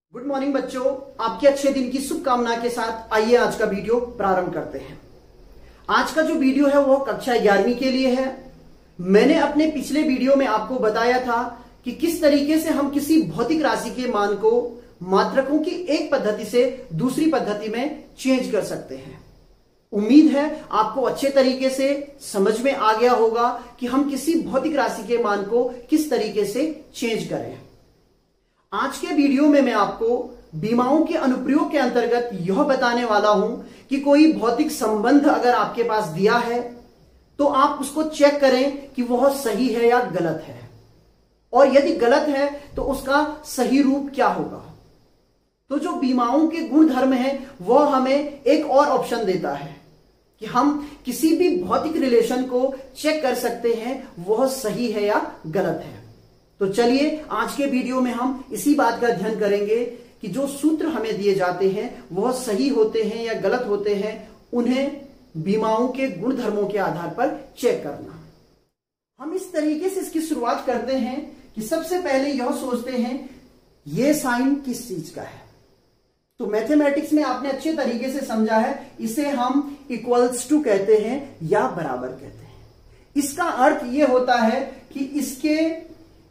Good morning बच्चों, आपके अच्छे दिन की शुभकामना के साथ आइए आज का वीडियो प्रारंभ करते हैं। आज का जो वीडियो है वो कक्षा 11वीं के लिए है। मैंने अपने पिछले वीडियो में आपको बताया था कि किस तरीके से हम किसी भौतिक राशि के मान को मात्रकों की एक पद्धति से दूसरी पद्धति में चेंज कर सकते हैं। उम्मीद है आपको अच्छे तरीके से समझ में आ गया होगा कि हम किसी भौतिक राशि के मान को किस तरीके से चेंज करें। आज के वीडियो में मैं आपको बीमाओं के अनुप्रयोग के अंतर्गत यह बताने वाला हूं कि कोई भौतिक संबंध अगर आपके पास दिया है तो आप उसको चेक करें कि वह सही है या गलत है, और यदि गलत है तो उसका सही रूप क्या होगा। तो जो बीमाओं के गुण धर्म है वह हमें एक और ऑप्शन देता है कि हम किसी भी भौतिक रिलेशन को चेक कर सकते हैं वह सही है या गलत है। तो चलिए आज के वीडियो में हम इसी बात का अध्ययन करेंगे कि जो सूत्र हमें दिए जाते हैं वह सही होते हैं या गलत होते हैं, उन्हें बीमाओं के गुण धर्मों के आधार पर चेक करना। हम इस तरीके से इसकी शुरुआत करते हैं कि सबसे पहले यह सोचते हैं यह साइन किस चीज का है। तो मैथमेटिक्स में आपने अच्छे तरीके से समझा है, इसे हम इक्वल्स टू कहते हैं या बराबर कहते हैं। इसका अर्थ यह होता है कि इसके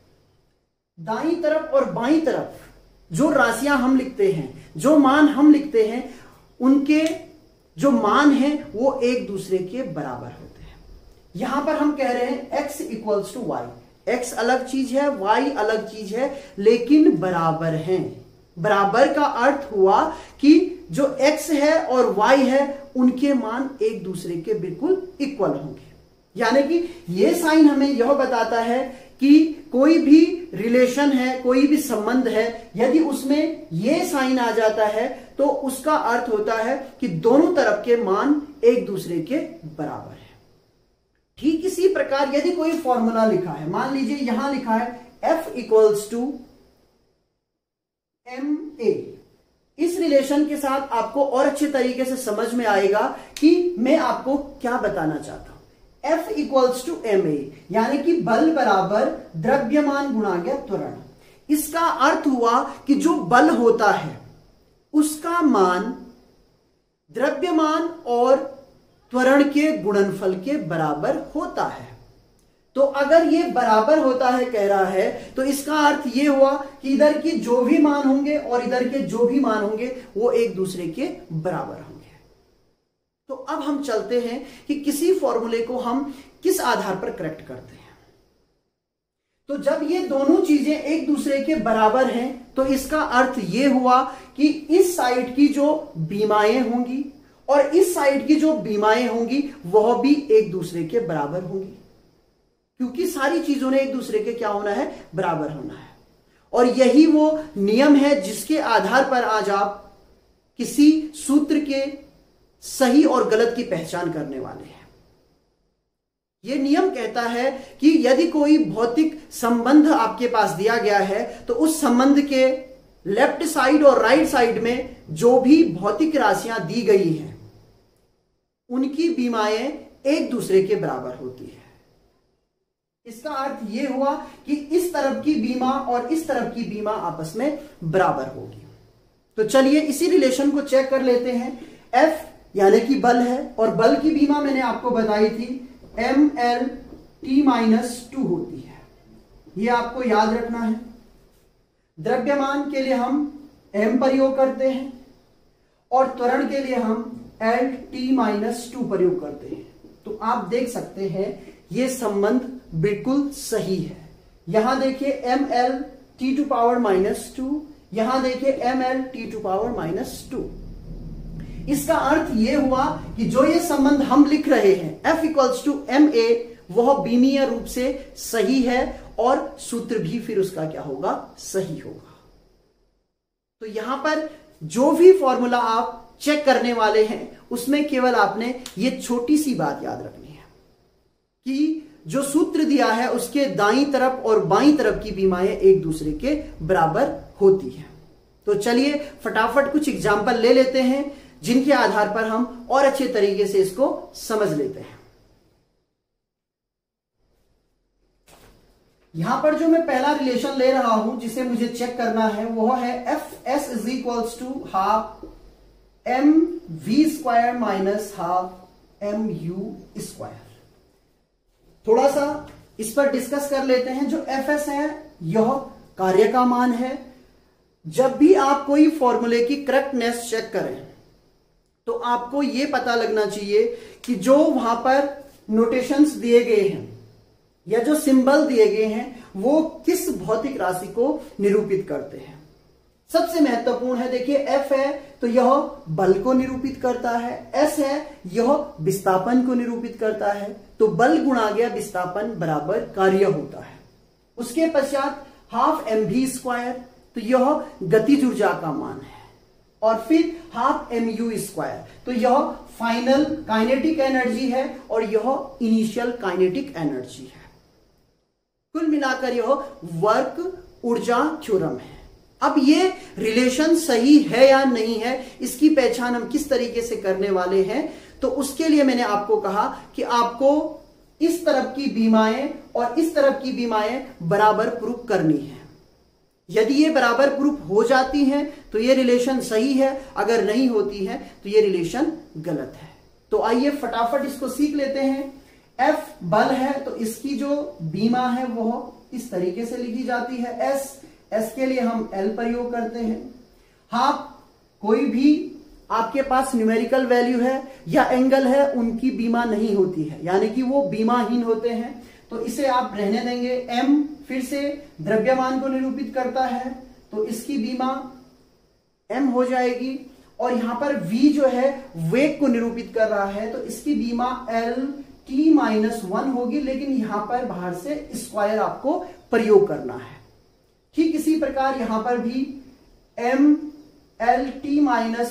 दाईं तरफ और बाईं तरफ जो राशियां हम लिखते हैं, जो मान हम लिखते हैं, उनके जो मान हैं वो एक दूसरे के बराबर होते हैं। यहां पर हम कह रहे हैं x equals to Y. x अलग चीज है, y अलग चीज है, लेकिन बराबर हैं। बराबर का अर्थ हुआ कि जो x है और y है उनके मान एक दूसरे के बिल्कुल इक्वल होंगे। यानी कि यह साइन हमें यह बताता है कि कोई भी रिलेशन है, कोई भी संबंध है, यदि उसमें यह साइन आ जाता है तो उसका अर्थ होता है कि दोनों तरफ के मान एक दूसरे के बराबर है। ठीक इसी प्रकार यदि कोई फॉर्मूला लिखा है, मान लीजिए यहां लिखा है F इक्वल्स टू MA, इस रिलेशन के साथ आपको और अच्छे तरीके से समझ में आएगा कि मैं आपको क्या बताना चाहता हूं। F इक्वल्स टू MA यानी कि बल बराबर द्रव्यमान गुणा गया त्वरण। इसका अर्थ हुआ कि जो बल होता है उसका मान द्रव्यमान और त्वरण के गुणनफल के बराबर होता है। तो अगर ये बराबर होता है कह रहा है, तो इसका अर्थ ये हुआ कि इधर की जो भी मान होंगे और इधर के जो भी मान होंगे वो एक दूसरे के बराबर होंगे। तो अब हम चलते हैं कि किसी फॉर्मूले को हम किस आधार पर करेक्ट करते हैं। तो जब ये दोनों चीजें एक दूसरे के बराबर हैं तो इसका अर्थ ये हुआ कि इस साइड की जो बीमाएं होंगी और इस साइड की जो बीमाएं होंगी वह भी एक दूसरे के बराबर होंगी, क्योंकि सारी चीजों ने एक दूसरे के क्या होना है, बराबर होना है। और यही वो नियम है जिसके आधार पर आज आप किसी सूत्र के सही और गलत की पहचान करने वाले हैं। यह नियम कहता है कि यदि कोई भौतिक संबंध आपके पास दिया गया है तो उस संबंध के लेफ्ट साइड और राइट साइड में जो भी भौतिक राशियां दी गई हैं उनकी बीमाएं एक दूसरे के बराबर होती है। इसका अर्थ यह हुआ कि इस तरफ की बीमा और इस तरफ की बीमा आपस में बराबर होगी। तो चलिए इसी रिलेशन को चेक कर लेते हैं। F यानी कि बल है, और बल की बीमा मैंने आपको बताई थी MLT-2 होती है, ये आपको याद रखना है। द्रव्यमान के लिए हम M प्रयोग करते हैं और त्वरण के लिए हम LT-2 प्रयोग करते हैं। तो आप देख सकते हैं ये संबंध बिल्कुल सही है। यहां देखिए MLT⁻², यहां देखिए MLT⁻²। इसका अर्थ यह हुआ कि जो ये संबंध हम लिख रहे हैं F इक्वल्स टू MA वह बीमीय रूप से सही है और सूत्र भी फिर उसका क्या होगा, सही होगा। तो यहां पर जो भी फॉर्मूला आप चेक करने वाले हैं उसमें केवल आपने ये छोटी सी बात याद रखनी है कि जो सूत्र दिया है उसके दाईं तरफ और बाईं तरफ की बीमाएं एक दूसरे के बराबर होती है। तो चलिए फटाफट कुछ एग्जाम्पल ले लेते हैं जिनके आधार पर हम और अच्छे तरीके से इसको समझ लेते हैं। यहां पर जो मैं पहला रिलेशन ले रहा हूं जिसे मुझे चेक करना है वो है F S is equals to half M V square minus half M U square. थोड़ा सा इस पर डिस्कस कर लेते हैं। जो एफ एस है यह कार्य का मान है। जब भी आप कोई फॉर्मूले की करेक्टनेस चेक करें तो आपको यह पता लगना चाहिए कि जो वहां पर नोटेशंस दिए गए हैं या जो सिंबल दिए गए हैं वो किस भौतिक राशि को निरूपित करते हैं। सबसे महत्वपूर्ण है, देखिए एफ है तो यह बल को निरूपित करता है, एस है यह विस्थापन को निरूपित करता है, तो बल गुणा गया विस्थापन बराबर कार्य होता है। उसके पश्चात हाफ एम वी स्क्वायर, तो यह गतिज ऊर्जा का मान है, और फिर हाफ एम यू स्क्वायर, तो यह फाइनल काइनेटिक एनर्जी है और यह इनिशियल काइनेटिक एनर्जी है। कुल मिलाकर यह वर्क ऊर्जा थ्योरम है। अब ये रिलेशन सही है या नहीं है, इसकी पहचान हम किस तरीके से करने वाले हैं, तो उसके लिए मैंने आपको कहा कि आपको इस तरफ की बीमाएं और इस तरफ की बीमाएं बराबर प्रूफ करनी है। यदि ये बराबर प्रूफ हो जाती हैं तो ये रिलेशन सही है, अगर नहीं होती है तो ये रिलेशन गलत है। तो आइए फटाफट इसको सीख लेते हैं। एफ बल है तो इसकी जो बीमा है वो इस तरीके से लिखी जाती है, एस के लिए हम एल प्रयोग करते हैं। हाफ कोई भी आपके पास न्यूमेरिकल वैल्यू है या एंगल है उनकी बीमा नहीं होती है, यानी कि वो बीमाहीन होते हैं, तो इसे आप रहने देंगे। एम फिर से द्रव्यमान को निरूपित करता है तो इसकी बीमा एम हो जाएगी, और यहां पर वी जो है वेग को निरूपित कर रहा है तो इसकी बीमा एल टी माइनस 1 होगी, लेकिन यहां पर बाहर से स्क्वायर आपको प्रयोग करना है। ठीक इसी प्रकार यहां पर भी एम एल टी माइनस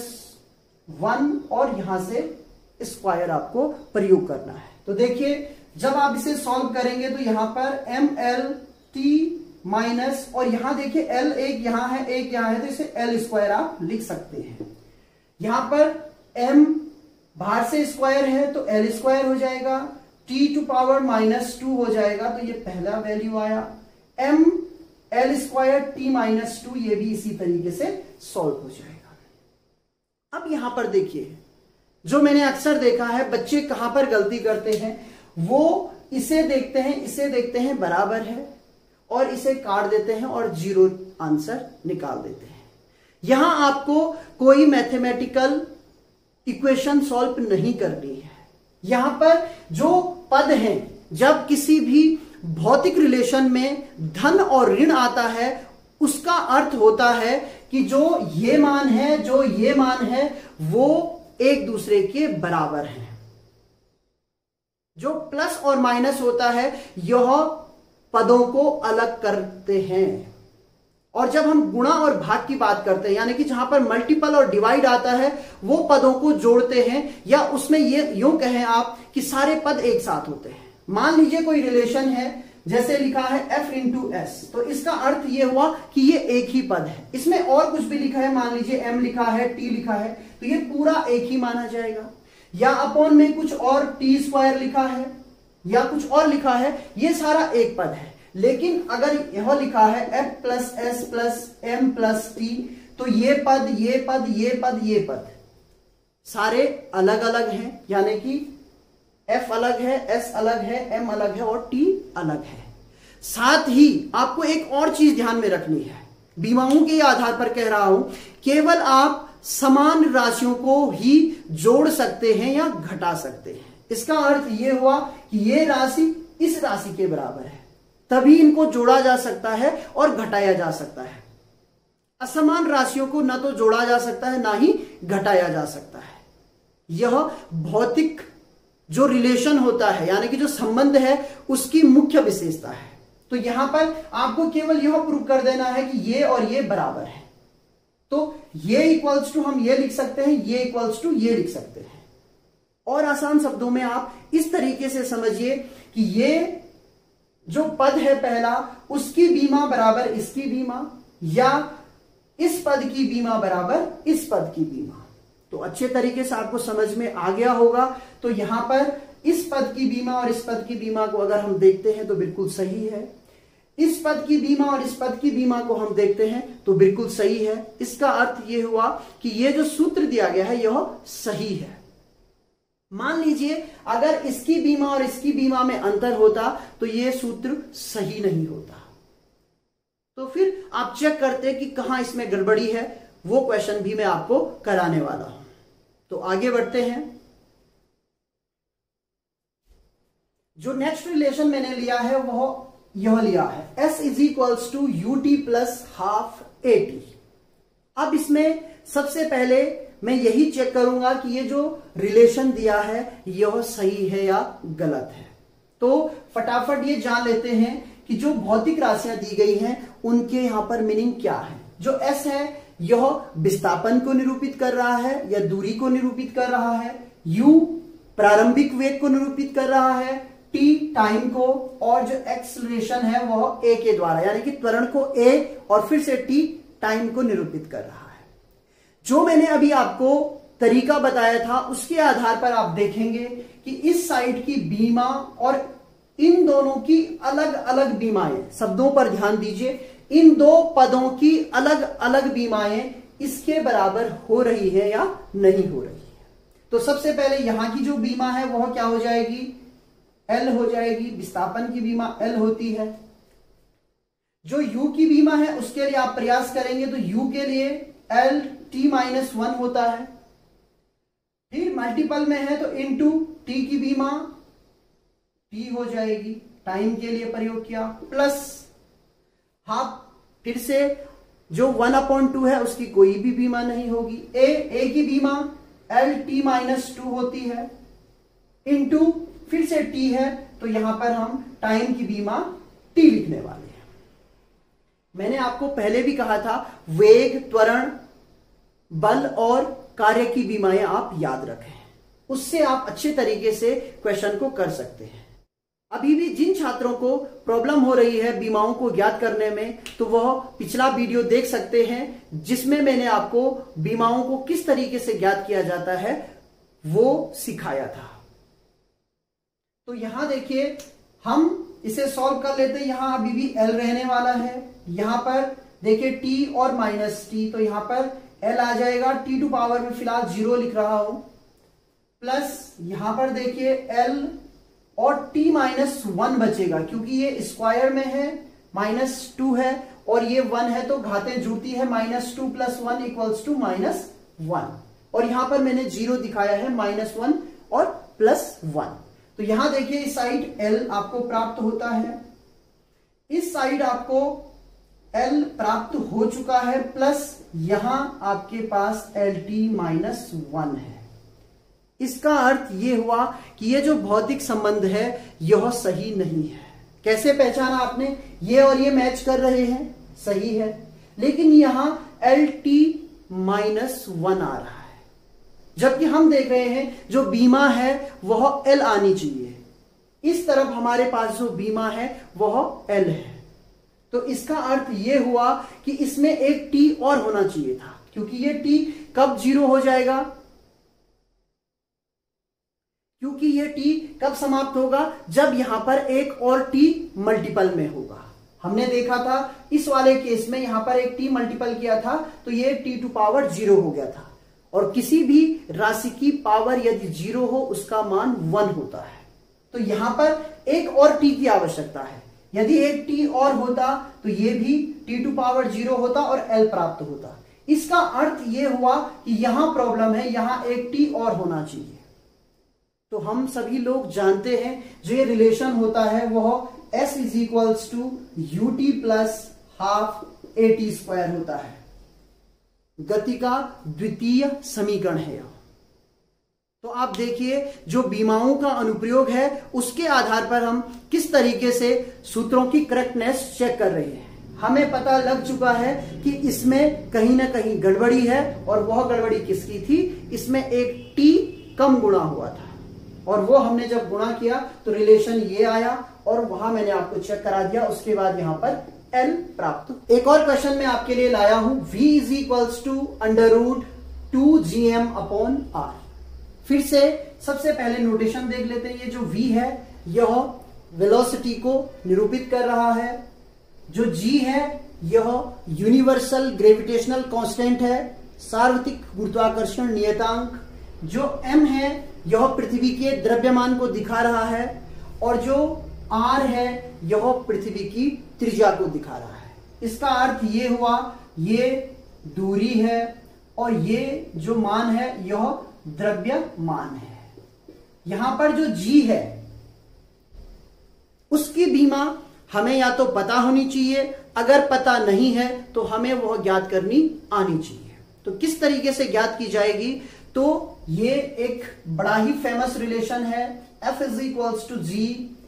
1 और यहां से स्क्वायर आपको प्रयोग करना है। तो देखिए जब आप इसे सॉल्व करेंगे तो यहां पर एम एल टी माइनस, और यहां देखिए एल एक यहां है एक यहां है, तो इसे एल स्क्वायर आप लिख सकते हैं। यहां पर एम बाहर से स्क्वायर है तो एल स्क्वायर हो जाएगा, टी टू पावर माइनस 2 हो जाएगा, तो ये पहला वैल्यू आया। M L square T minus 2 ये भी इसी तरीके से सॉल्व हो जाएगा। अब यहां पर देखिए जो मैंने अक्सर देखा है बच्चे कहां पर गलती करते हैं, वो इसे देखते हैं बराबर है और इसे काट देते हैं और जीरो आंसर निकाल देते हैं। यहां आपको कोई मैथमेटिकल इक्वेशन सॉल्व नहीं करनी है। यहां पर जो पद हैं, जब किसी भी भौतिक रिलेशन में धन और ऋण आता है उसका अर्थ होता है कि जो ये मान है वो एक दूसरे के बराबर हैं। जो प्लस और माइनस होता है यह पदों को अलग करते हैं, और जब हम गुणा और भाग की बात करते हैं यानी कि जहां पर मल्टीपल और डिवाइड आता है वो पदों को जोड़ते हैं, या उसमें ये यूं कहें आप कि सारे पद एक साथ होते हैं। मान लीजिए कोई रिलेशन है, जैसे लिखा है f इंटू एस, तो इसका अर्थ ये हुआ कि ये एक ही पद है। इसमें और कुछ भी लिखा है, मान लीजिए m लिखा है, t लिखा है, तो ये पूरा एक ही माना जाएगा। या अपॉन में कुछ और टी स्क्वायर लिखा है या कुछ और लिखा है, ये सारा एक पद है। लेकिन अगर यह लिखा है f plus S plus M plus T, तो ये पद सारे अलग अलग हैं, यानी कि f अलग है, s अलग है, m अलग है और t अलग है। साथ ही आपको एक और चीज ध्यान में रखनी है, बीमाओं के आधार पर कह रहा हूं, केवल आप समान राशियों को ही जोड़ सकते हैं या घटा सकते हैं। इसका अर्थ यह हुआ कि ये राशि इस राशि के बराबर है, तभी इनको जोड़ा जा सकता है और घटाया जा सकता है। असमान राशियों को ना तो जोड़ा जा सकता है ना ही घटाया जा सकता है। यह भौतिक जो रिलेशन होता है यानी कि जो संबंध है उसकी मुख्य विशेषता है। तो यहां पर आपको केवल यह प्रूव कर देना है कि ये और ये बराबर है, तो ये इक्वल्स टू हम ये लिख सकते हैं, ये इक्वल्स टू ये लिख सकते हैं। और आसान शब्दों में आप इस तरीके से समझिए कि ये जो पद है पहला, उसकी बीमा बराबर इसकी बीमा, या इस पद की बीमा बराबर इस पद की बीमा। तो अच्छे तरीके से आपको समझ में आ गया होगा। तो यहां पर इस पद की बीमा और इस पद की बीमा को अगर हम देखते हैं तो बिल्कुल सही है। इस पद की बीमा और इस पद की बीमा को हम देखते हैं तो बिल्कुल सही है। इसका अर्थ यह हुआ कि यह जो सूत्र दिया गया है यह सही है। मान लीजिए अगर इसकी बीमा और इसकी बीमा में अंतर होता तो यह सूत्र सही नहीं होता। तो फिर आप चेक करते कि कहां इसमें गड़बड़ी है, वो क्वेश्चन भी मैं आपको कराने वाला हूं। तो आगे बढ़ते हैं। जो नेक्स्ट रिलेशन मैंने लिया है वह यह लिया है S is equals to UT plus half AT। अब इसमें सबसे पहले मैं यही चेक करूंगा कि ये जो रिलेशन दिया है यह सही है या गलत है। तो फटाफट ये जान लेते हैं कि जो भौतिक राशियां दी गई हैं उनके यहां पर मीनिंग क्या है। जो S है यह विस्थापन को निरूपित कर रहा है या दूरी को निरूपित कर रहा है। U प्रारंभिक वेग को निरूपित कर रहा है, T टाइम को, और जो एक्सेलरेशन है वह A के द्वारा, यानी कि त्वरण को A और फिर से T टाइम को निरूपित कर रहा है। जो मैंने अभी आपको तरीका बताया था उसके आधार पर आप देखेंगे कि इस साइड की बीमा और इन दोनों की अलग अलग बीमाएं, शब्दों पर ध्यान दीजिए, इन दो पदों की अलग अलग बीमाएं इसके बराबर हो रही है या नहीं हो रही है। तो सबसे पहले यहां की जो बीमा है वह क्या हो जाएगी, L हो जाएगी। विस्थापन की बीमा L होती है। जो U की बीमा है उसके लिए आप प्रयास करेंगे तो U के लिए L T-1 होता है। फिर मल्टीपल में है तो इनटू T की बीमा T हो जाएगी, टाइम के लिए प्रयोग किया, प्लस हाफ, फिर से जो 1/2 है उसकी कोई भी बीमा नहीं होगी। A की बीमा L T-2 होती है, इनटू फिर से T है तो यहां पर हम टाइम की बीमा T लिखने वाले हैं। मैंने आपको पहले भी कहा था वेग, त्वरण, बल और कार्य की बीमाएं आप याद रखें, उससे आप अच्छे तरीके से क्वेश्चन को कर सकते हैं। अभी भी जिन छात्रों को प्रॉब्लम हो रही है बीमाओं को ज्ञात करने में तो वह पिछला वीडियो देख सकते हैं जिसमें मैंने आपको बीमाओं को किस तरीके से ज्ञात किया जाता है वो सिखाया था। तो यहां देखिए हम इसे सॉल्व कर लेते हैं। यहां अभी भी L रहने वाला है। यहां पर देखिए T और माइनस T, तो यहां पर L आ जाएगा। T टू पावर में फिलहाल 0 लिख रहा हूं, प्लस यहां पर देखिए L और T-1 बचेगा क्योंकि ये स्क्वायर में है, -2 है और ये 1 है तो घातें जुड़ती है, -2 + 1 = -1। और यहां पर मैंने 0 दिखाया है, -1 और +1। तो यहां देखिए इस साइड L आपको प्राप्त होता है, इस साइड आपको L प्राप्त हो चुका है, प्लस यहां आपके पास LT-1 है। इसका अर्थ यह हुआ कि यह जो भौतिक संबंध है यह सही नहीं है। कैसे पहचाना आपने, ये और ये मैच कर रहे हैं, सही है, लेकिन यहां LT-1 आ रहा है, जबकि हम देख रहे हैं जो बीमा है वह L आनी चाहिए। इस तरफ हमारे पास जो बीमा है वह L है। तो इसका अर्थ यह हुआ कि इसमें एक T और होना चाहिए था, क्योंकि ये T कब 0 हो जाएगा, क्योंकि ये T कब समाप्त होगा, जब यहां पर एक और T मल्टीपल में होगा। हमने देखा था इस वाले केस में यहां पर एक T मल्टीपल किया था तो ये T टू पावर 0 हो गया था, और किसी भी राशि की पावर यदि 0 हो उसका मान 1 होता है। तो यहां पर एक और T की आवश्यकता है। यदि एक T और होता तो ये भी T टू पावर 0 होता और L प्राप्त होता। इसका अर्थ ये हुआ कि यहां प्रॉब्लम है, यहां एक T और होना चाहिए। तो हम सभी लोग जानते हैं जो ये रिलेशन होता है वह S = UT + हाफ AT² होता है। गति का द्वितीय समीकरण है। तो आप देखिए जो बीमाओं का अनुप्रयोग है उसके आधार पर हम किस तरीके से सूत्रों की करेक्टनेस चेक कर रहे हैं। हमें पता लग चुका है कि इसमें कहीं ना कहीं गड़बड़ी है, और वह गड़बड़ी किसकी थी, इसमें एक T कम गुणा हुआ था, और वो हमने जब गुणा किया तो रिलेशन ये आया, और वहां मैंने आपको चेक करा दिया। उसके बाद यहां पर L प्राप्त। एक और क्वेश्चन मैं आपके लिए लाया हूं, V = √2gm/r। फिर से सबसे पहले नोटेशन देख लेते हैं। ये जो V है यह वेलोसिटी को निरूपित कर रहा है, जो जी है यह यूनिवर्सल ग्रेविटेशनल कांस्टेंट है, सार्वत्रिक गुरुत्वाकर्षण नियतांक। जो m है यह पृथ्वी के द्रव्यमान को दिखा रहा है, और जो r है यह पृथ्वी की त्रिज्या को दिखा रहा है। इसका अर्थ ये हुआ, ये दूरी है और ये जो मान है यह द्रव्यमान है। यहां पर जो g है उसकी बीमा हमें या तो पता होनी चाहिए, अगर पता नहीं है तो हमें वह ज्ञात करनी आनी चाहिए। तो किस तरीके से ज्ञात की जाएगी, तो ये एक बड़ा ही फेमस रिलेशन है, F is equals to G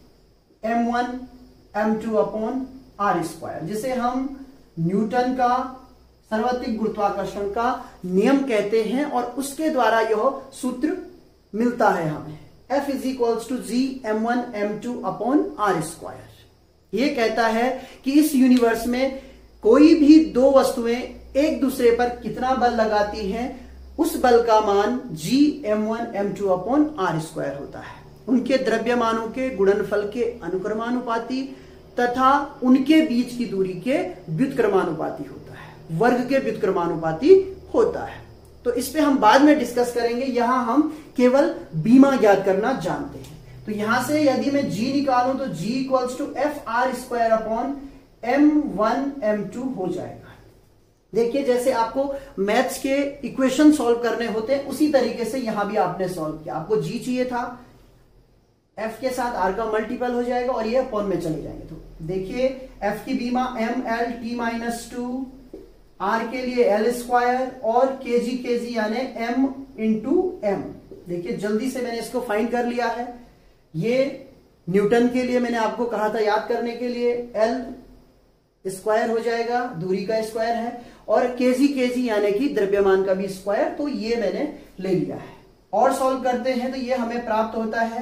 m1 m2 upon r square, जिसे हम न्यूटन का सार्वत्रिक गुरुत्वाकर्षण का नियम कहते हैं, और उसके द्वारा यह सूत्र मिलता है हमें। F is equals to G m1 m2 upon r square. ये कहता है कि इस यूनिवर्स में कोई भी दो वस्तुएं एक दूसरे पर कितना बल लगाती हैं, उस बल का मान जी m1 m2 upon r square होता है। उनके द्रव्यमानों के गुणनफल के अनुक्रमानुपाती तथा उनके बीच की दूरी के व्युत्क्रमानुपाती होता है, वर्ग के व्युत्क्रमानुपाती होता है। तो इस पे हम बाद में डिस्कस करेंगे, यहां हम केवल बीमा ज्ञात करना जानते हैं। तो यहां से यदि मैं g निकालूं तो g equals to F R square upon m1 m2 हो जाएगा। देखिए जैसे आपको मैथ्स के इक्वेशन सॉल्व करने होते हैं उसी तरीके से यहां भी आपने सॉल्व किया। आपको g चाहिए था, f के साथ r का मल्टीपल हो जाएगा और ये अपॉन में चले जाएंगे। तो देखिए f की बीमा ml(t-2), r के लिए l स्क्वायर और kg यानी m इंटू m। देखिए जल्दी से मैंने इसको फाइंड कर लिया है। ये न्यूटन के लिए मैंने आपको कहा था याद करने के लिए, l स्क्वायर हो जाएगा, दूरी का स्क्वायर है, और kg यानी कि द्रव्यमान का भी स्क्वायर, तो ये मैंने ले लिया है। और सॉल्व करते हैं तो ये हमें प्राप्त होता है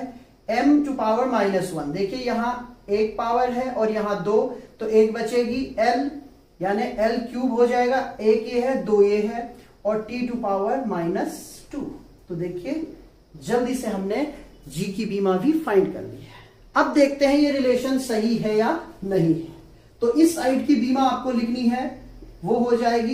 m⁻⁻1। देखिए यहां एक पावर है और यहां दो, तो एक बचेगी l यानी l क्यूब हो जाएगा, एक ये है, दो ये है, और t⁻⁻2। तो देखिए जल्दी से हमने g की बीमा भी फाइंड कर ली है। अब देखते हैं ये रिलेशन सही है या नहीं है। तो इस साइड की बीमा आपको लिखनी है, वो हो जाएगी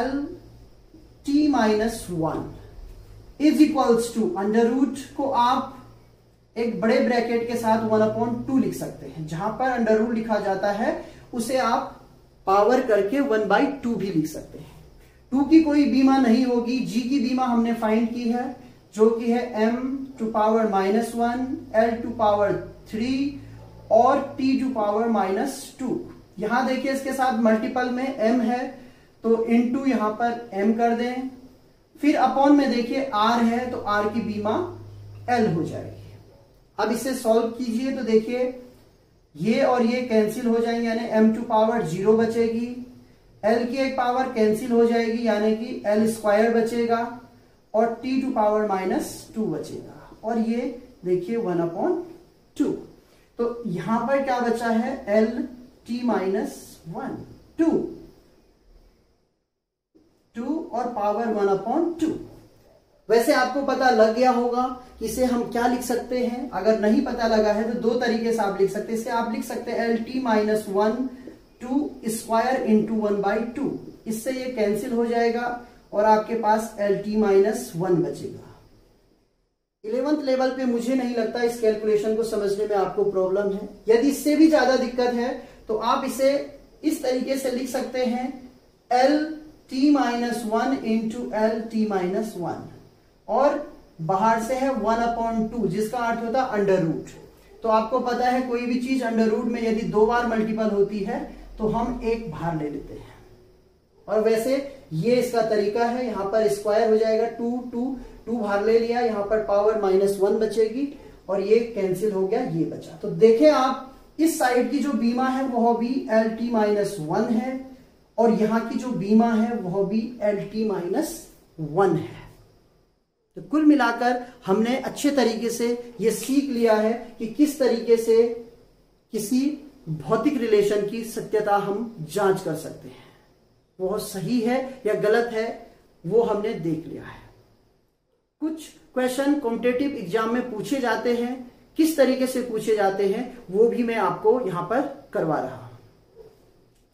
l(t-1) is equals to under root को आप एक बड़े ब्रैकेट के साथ 1/2 लिख सकते हैं। जहां पर अंडर रूट लिखा जाता है उसे आप पावर करके 1/2 भी लिख सकते हैं। 2 की कोई बीमा नहीं होगी। g की बीमा हमने फाइंड की है जो कि है m⁻⁻1, l⁻3 और t⁻⁻2। यहां देखिए इसके साथ मल्टीपल में m है तो इनटू यहां पर m कर दें, फिर अपॉन में देखिए r है तो r की बीमा l हो जाएगी। अब इसे सॉल्व कीजिए तो देखिए ये और ये कैंसिल हो जाएंगे यानी m⁻0 बचेगी, l की एक पावर कैंसिल हो जाएगी यानी कि l स्क्वायर बचेगा और t⁻⁻2 बचेगा, और ये देखिए 1/2। तो यहां पर क्या बचा है l(t-1), 2 और पावर 1/2। वैसे आपको पता लग गया होगा कि इसे हम क्या लिख सकते हैं। अगर नहीं पता लगा है तो दो तरीके से आप लिख सकते हैं। इसे आप लिख सकते हैं l(t-1) 2 स्क्वायर इंटू 1/2। इससे ये कैंसिल हो जाएगा और आपके पास l(t-1) बचेगा। 11th लेवल पे मुझे नहीं लगता इस कैलकुलेशन को समझने में आपको प्रॉब्लम है। यदि इससे भी ज्यादा दिक्कत है तो आप इसे इस तरीके से लिख सकते हैं l(t-1) इंटू l(t-1), और बाहर से है 1/2 जिसका अर्थ होता है अंडर रूट। तो आपको पता है कोई भी चीज अंडर रूट में यदि 2 बार मल्टीपल होती है तो हम एक बाहर ले लेते हैं, और वैसे ये इसका तरीका है। यहां पर स्क्वायर हो जाएगा, 2 बाहर ले लिया, यहां पर पावर -1 बचेगी और ये कैंसिल हो गया, ये बचा। तो देखें आप इस साइड की जो बीमा है वह भी l(t-1) है और यहां की जो बीमा है वह भी l(t-1) है। तो कुल मिलाकर हमने अच्छे तरीके से ये सीख लिया है कि किस तरीके से किसी भौतिक रिलेशन की सत्यता हम जांच कर सकते हैं, वो सही है या गलत है वो हमने देख लिया है। कुछ क्वेश्चन कॉम्पिटिटिव एग्जाम में पूछे जाते हैं, किस तरीके से पूछे जाते हैं वो भी मैं आपको यहां पर करवा रहा हूं।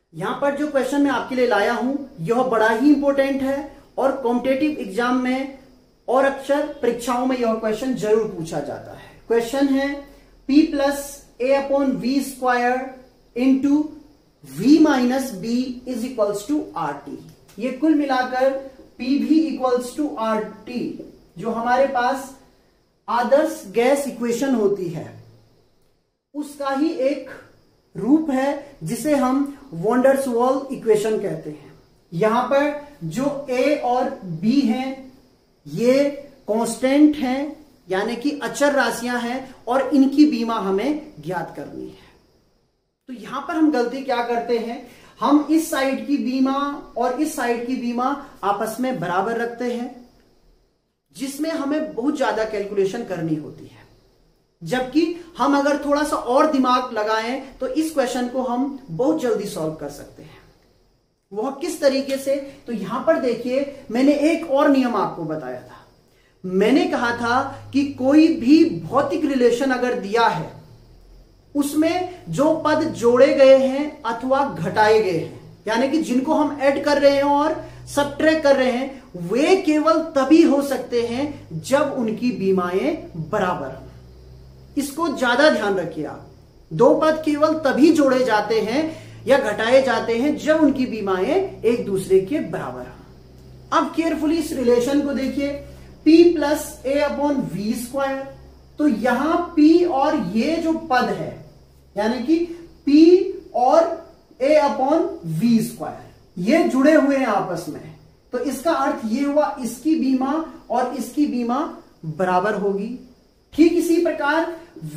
यहां पर जो क्वेश्चन मैं आपके लिए लाया हूं यह बड़ा ही इंपॉर्टेंट है और कॉम्पिटेटिव एग्जाम में और अक्सर परीक्षाओं में यह क्वेश्चन जरूर पूछा जाता है। क्वेश्चन है P plus A upon V square into V minus B is equals to R T. ये कुल मिलाकर पी भी इक्वल्स टू आर टी जो हमारे पास आदर्श गैस इक्वेशन होती है उसका ही एक रूप है जिसे हम वॉन डेर वाल इक्वेशन कहते हैं। यहां पर जो ए और बी हैं ये कांस्टेंट हैं यानी कि अचर राशियां हैं और इनकी बीमा हमें ज्ञात करनी है। तो यहां पर हम गलती क्या करते हैं, हम इस साइड की बीमा और इस साइड की बीमा आपस में बराबर रखते हैं जिसमें हमें बहुत ज्यादा कैलकुलेशन करनी होती है। जबकि हम अगर थोड़ा सा और दिमाग लगाएं तो इस क्वेश्चन को हम बहुत जल्दी सॉल्व कर सकते हैं। वह किस तरीके से, तो यहां पर देखिए मैंने एक और नियम आपको बताया था। मैंने कहा था कि कोई भी भौतिक रिलेशन अगर दिया है उसमें जो पद जोड़े गए हैं अथवा घटाए गए हैं यानी कि जिनको हम ऐड कर रहे हैं और सबट्रैक्ट कर रहे हैं वे केवल तभी हो सकते हैं जब उनकी बीमाएं बराबर हों। इसको ज्यादा ध्यान रखिए आप। दो पद केवल तभी जोड़े जाते हैं या घटाए जाते हैं जब उनकी बीमाएं एक दूसरे के बराबर हों। अब केयरफुली इस रिलेशन को देखिए, P plus A upon V square. तो यहां P और ये जो पद है यानी कि P और a अपॉन वी स्क्वायर ये जुड़े हुए हैं आपस में। तो इसका अर्थ ये हुआ इसकी बीमा और इसकी बीमा बराबर होगी। ठीक इसी प्रकार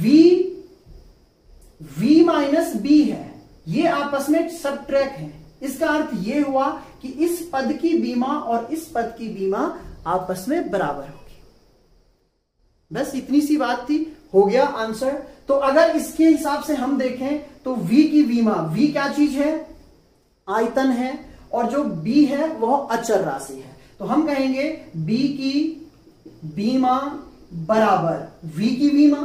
v माइनस बी है, ये आपस में सबट्रैक्ट है। इसका अर्थ ये हुआ कि इस पद की बीमा और इस पद की बीमा आपस में बराबर होगी। बस इतनी सी बात थी, हो गया आंसर। तो अगर इसके हिसाब से हम देखें तो v की बीमा, v क्या चीज है, आयतन है, और जो b है वह अचर राशि है। तो हम कहेंगे b की बीमा बराबर v की बीमा।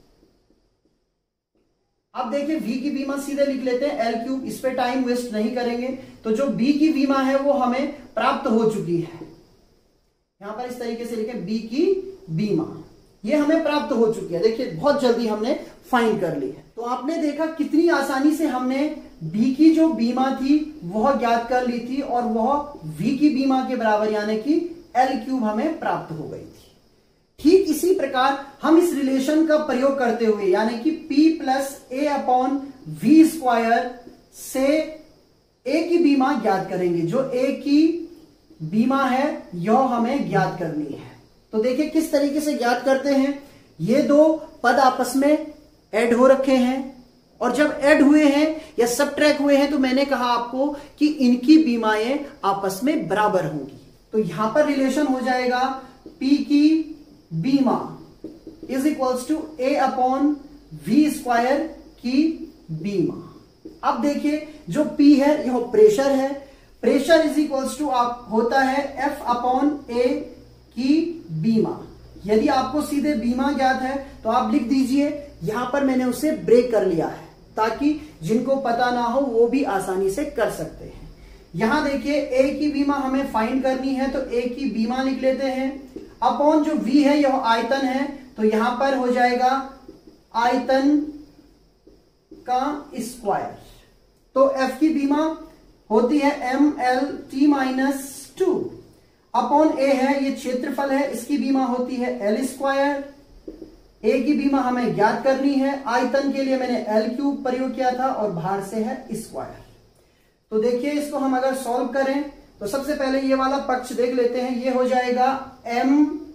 अब देखिए v की बीमा सीधे लिख लेते हैं l क्यूब, इस पे टाइम वेस्ट नहीं करेंगे। तो जो b की बीमा है वो हमें प्राप्त हो चुकी है। यहां पर इस तरीके से लिखें b की बीमा, ये हमें प्राप्त हो चुकी है। देखिए बहुत जल्दी हमने फाइंड कर ली है। तो आपने देखा कितनी आसानी से हमने b की जो बीमा थी वह ज्ञात कर ली थी और वह v की बीमा के बराबर यानी कि l क्यूब हमें प्राप्त हो गई थी। ठीक इसी प्रकार हम इस रिलेशन का प्रयोग करते हुए यानी कि P plus A upon V square से a की बीमा ज्ञात करेंगे। जो a की बीमा है यह हमें ज्ञात करनी है। तो देखिए किस तरीके से ज्ञात करते हैं। ये दो पद आपस में ऐड हो रखे हैं और जब ऐड हुए हैं या सबट्रैक्ट हुए हैं तो मैंने कहा आपको कि इनकी बीमाएं आपस में बराबर होंगी। तो यहां पर रिलेशन हो जाएगा P की बीमा is equals to A upon V square की बीमा। अब देखिए जो P है यह प्रेशर है। प्रेशर इज इक्वल्स टू आप होता है F अपॉन ए की बीमा। यदि आपको सीधे बीमा ज्ञात है तो आप लिख दीजिए, यहां पर मैंने उसे ब्रेक कर लिया है ताकि जिनको पता ना हो वो भी आसानी से कर सकते हैं। यहां देखिए ए की बीमा हमें फाइंड करनी है तो ए की बीमा लिख लेते हैं अपॉन जो v है यह आयतन है तो यहां पर हो जाएगा आयतन का स्क्वायर। तो f की बीमा होती है mlt माइनस 2 अपॉन a है, ये क्षेत्रफल है, इसकी बीमा होती है l स्क्वायर। a की बीमा हमें ज्ञात करनी है, आयतन के लिए मैंने l क्यूब प्रयोग किया था और बाहर से है स्क्वायर। तो देखिए इसको हम अगर सॉल्व करें तो सबसे पहले ये वाला पक्ष देख लेते हैं। ये हो जाएगा m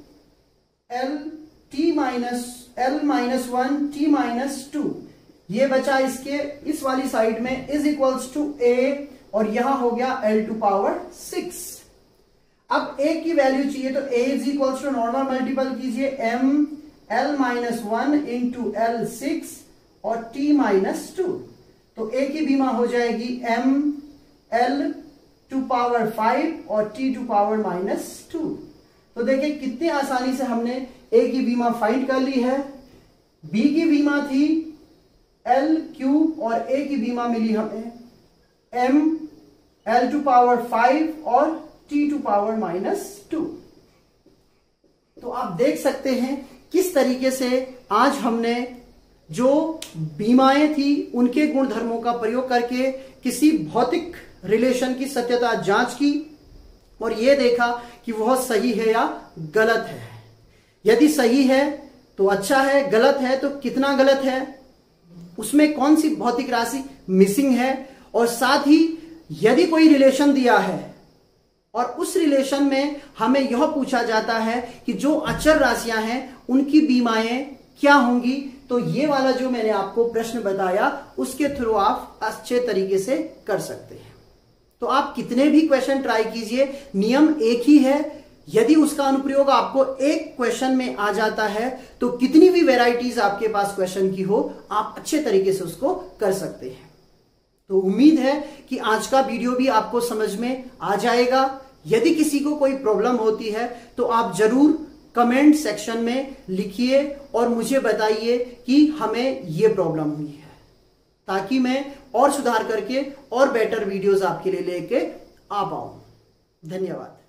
l t minus l minus 1 t minus 2, ये बचा इसके इस वाली साइड में इज इक्वल्स टू a और यहां हो गया l टू पावर 6। अब a की वैल्यू चाहिए तो a is equals to normal multiple कीजिए m l minus 1 into l 6 और t माइनस 2। तो a की बीमा हो जाएगी m l टू पावर 5 और t टू पावर माइनस 2। तो देखिए कितनी आसानी से हमने a की बीमा फाइंड कर ली है। b की बीमा थी l क्यूब और a की बीमा मिली हमें m l टू पावर 5 और t टू पावर -2। तो आप देख सकते हैं किस तरीके से आज हमने जो बीमाएं थी उनके गुणधर्मों का प्रयोग करके किसी भौतिक रिलेशन की सत्यता जांच की और यह देखा कि वह सही है या गलत है। यदि सही है तो अच्छा है, गलत है तो कितना गलत है, उसमें कौन सी भौतिक राशि मिसिंग है, और साथ ही यदि कोई रिलेशन दिया है और उस रिलेशन में हमें यह पूछा जाता है कि जो अचर राशियां हैं उनकी बीमाएं क्या होंगी, तो ये वाला जो मैंने आपको प्रश्न बताया उसके थ्रू आप अच्छे तरीके से कर सकते हैं। तो आप कितने भी क्वेश्चन ट्राई कीजिए, नियम एक ही है। यदि उसका अनुप्रयोग आपको एक क्वेश्चन में आ जाता है तो कितनी भी वैरायटीज आपके पास क्वेश्चन की हो, आप अच्छे तरीके से उसको कर सकते हैं। तो उम्मीद है कि आज का वीडियो भी आपको समझ में आ जाएगा। यदि किसी को कोई प्रॉब्लम होती है तो आप जरूर कमेंट सेक्शन में लिखिए और मुझे बताइए कि हमें यह प्रॉब्लम हुई है, ताकि मैं और सुधार करके और बेटर वीडियोस आपके लिए लेके आ पाऊं। धन्यवाद।